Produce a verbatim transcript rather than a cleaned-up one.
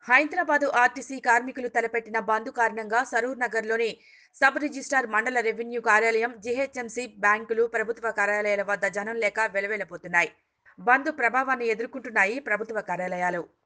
Hyderabad RTC కార్మికులు తలపెట్టిన బంద్ కారణంగా సరూర్ నగర్లోని సబ్ రిజిస్ట్రార్ మండల రెవెన్యూ కార్యాలయం, జీహెచ్ఎంసీ, బ్యాంకులు, ప్రభుత్వ కార్యాలయాల వద్ద జనం లేక వెలవెలబోతున్నాయి. బంద్ ప్రభావాన్ని ఎదుర్కొంటున్నాయి ప్రభుత్వ కార్యాలయాలు.